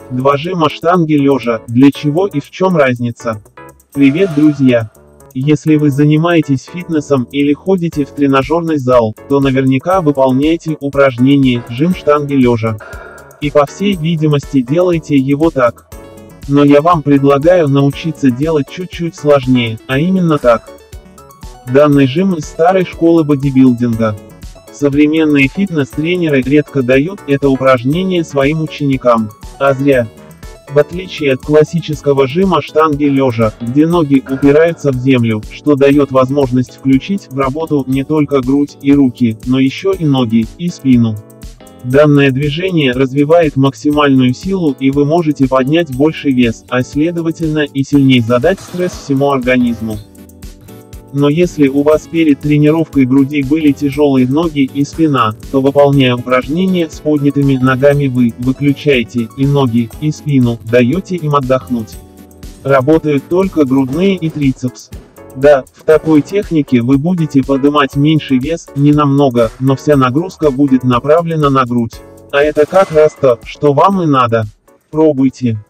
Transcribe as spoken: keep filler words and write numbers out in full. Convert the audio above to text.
Два жима штанги лежа, для чего и в чем разница? Привет, друзья! Если вы занимаетесь фитнесом или ходите в тренажерный зал, то наверняка выполняете упражнение «жим штанги лежа». И по всей видимости делаете его так. Но я вам предлагаю научиться делать чуть-чуть сложнее, а именно так. Данный жим из старой школы бодибилдинга. Современные фитнес-тренеры редко дают это упражнение своим ученикам. А зря. В отличие от классического жима штанги лежа, где ноги упираются в землю, что дает возможность включить в работу не только грудь и руки, но еще и ноги, и спину. Данное движение развивает максимальную силу, и вы можете поднять больший вес, а следовательно и сильнее задать стресс всему организму. Но если у вас перед тренировкой груди были тяжелые ноги и спина, то выполняя упражнения с поднятыми ногами вы выключаете и ноги, и спину, даете им отдохнуть. Работают только грудные и трицепс. Да, в такой технике вы будете поднимать меньший вес, не намного, но вся нагрузка будет направлена на грудь. А это как раз то, что вам и надо. Пробуйте.